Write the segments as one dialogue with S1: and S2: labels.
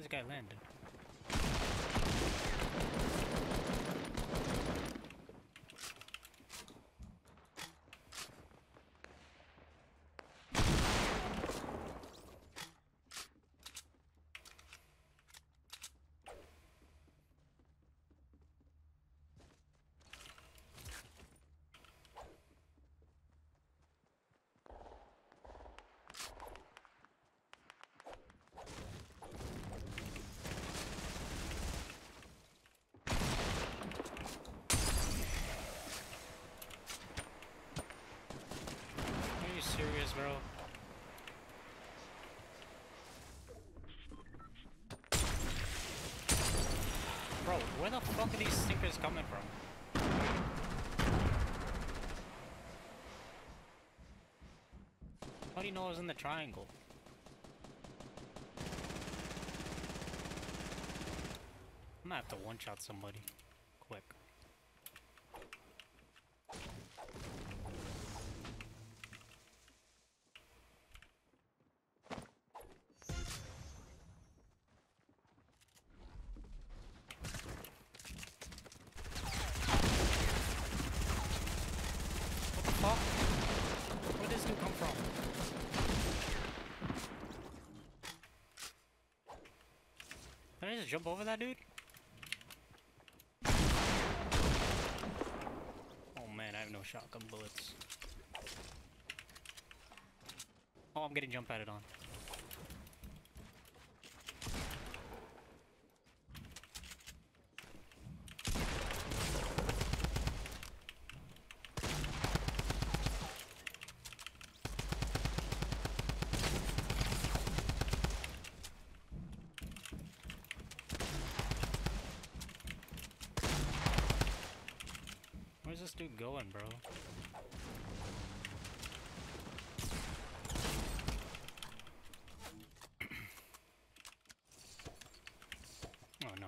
S1: this guy landed? Are you serious, bro? Bro, where the fuck are these stinkers coming from? How do you know I was in the triangle? I'm gonna have to one-shot somebody. Quick. What the fuck? Where'd this dude come from? Did I just jump over that dude? Oh man, I have no shotgun bullets. Oh, I'm getting jump padded on. Where's this dude going, bro? Oh no.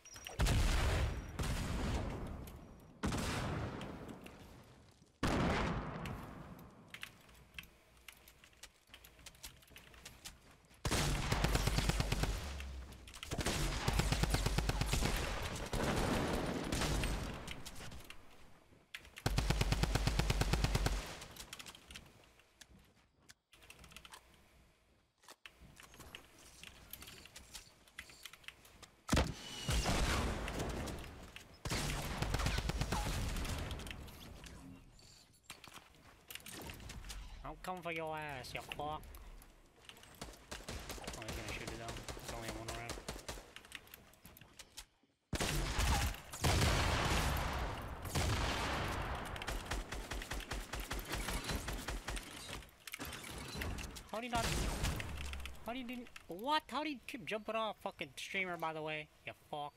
S1: I'll come for your ass, you fuck. Oh, he's gonna shoot it down. It's only one round. How do you not... How do you didn't... What? How do you keep jumping off? Fucking streamer, by the way. You fuck.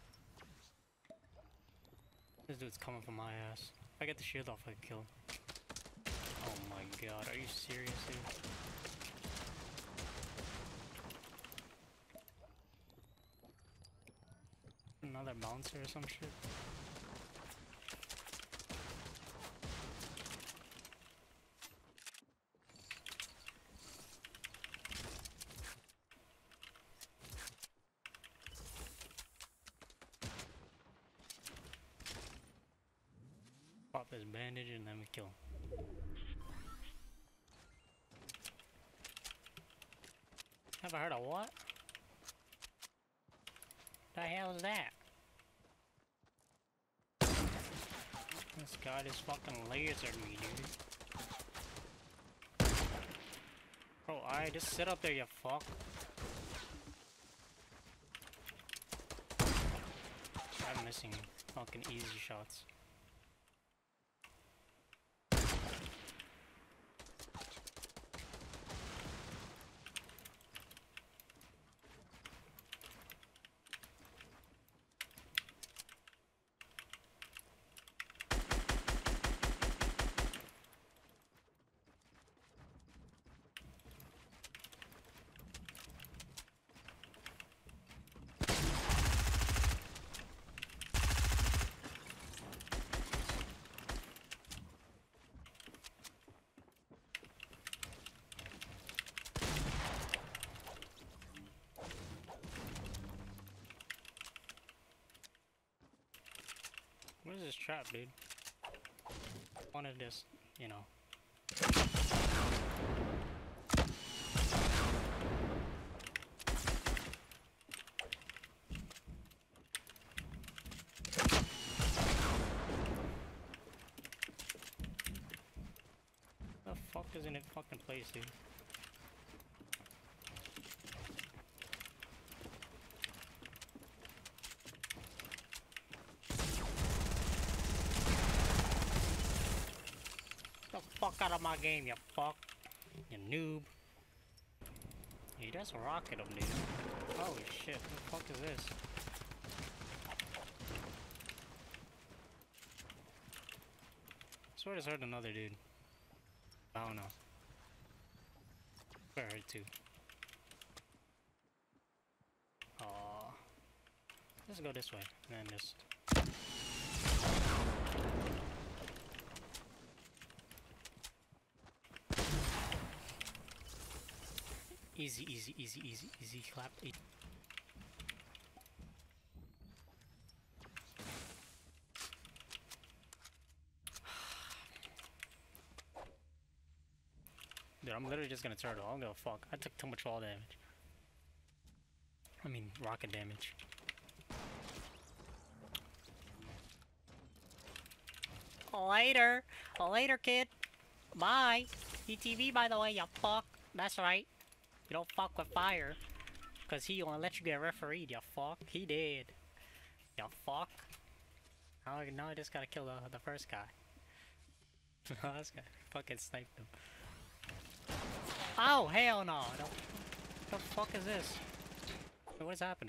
S1: This dude's coming for my ass. If I get the shield off, I can kill him. Oh my god, are you serious, dude? Another bouncer or some shit? Pop this bandage and then we kill him. Ever heard of what? The hell is that? This guy just fucking lasered me, dude. Bro, I just sit up there, you fuck. I'm missing fucking easy shots. this trap, dude? One of this, you know. The fuck is in it fucking place, dude? The fuck out of my game, you fuck. You noob. He just rocket him, dude. Holy shit, what the fuck is this? I swear I just heard another dude. I don't know. I heard two. Let's go this way, and then just... Easy, easy, easy, easy, easy, clap. Dude, I'm literally just gonna turtle. I don't give a fuck. I took too much fall damage. I mean, rocket damage. Later. Later, kid. Bye. ETV, by the way, you fuck. That's right. You don't fuck with fire. Because he won't let you get refereed, you fuck. He did. You fuck. Now I just gotta kill the first guy. This guy fucking sniped him. Oh, hell no. The fuck is this? What is happening?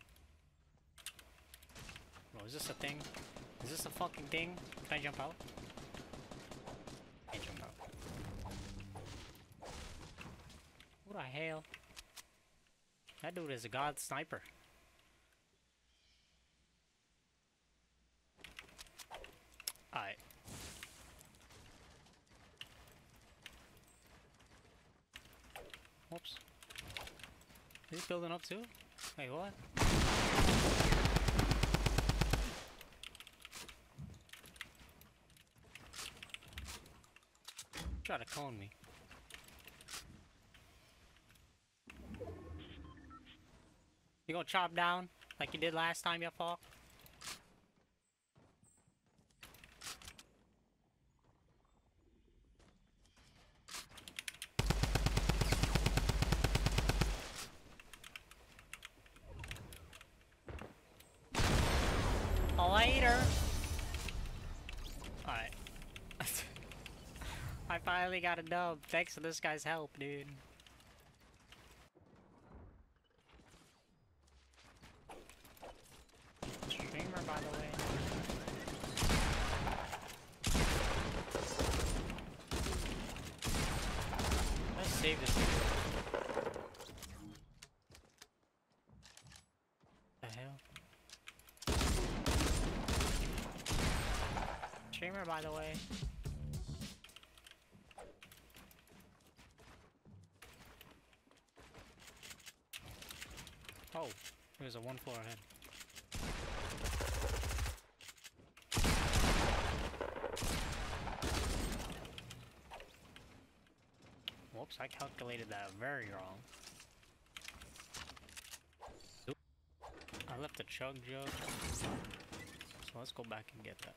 S1: Bro, is this a thing? Is this a fucking thing? Can I jump out? Can't jump out. What the hell? That dude is a god sniper. Alright. Whoops. Is he building up too? Wait, what? Try to clone me. You gonna chop down like you did last time, you fuck? Later. Alright. I finally got a dub thanks to this guy's help, dude. Streamer, by the way. Let's save this dude. What the hell? Streamer, by the way. Oh, there's a one floor ahead. Whoops, I calculated that very wrong. Oop. I left a chug jug. So let's go back and get that.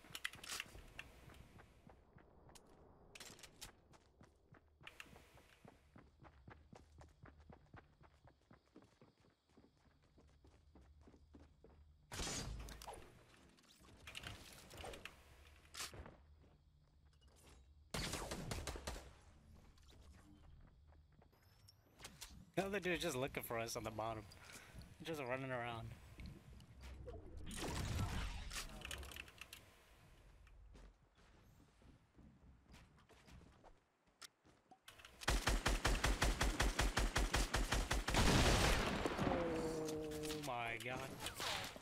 S1: The other dude is just looking for us on the bottom. Just running around. Oh my god.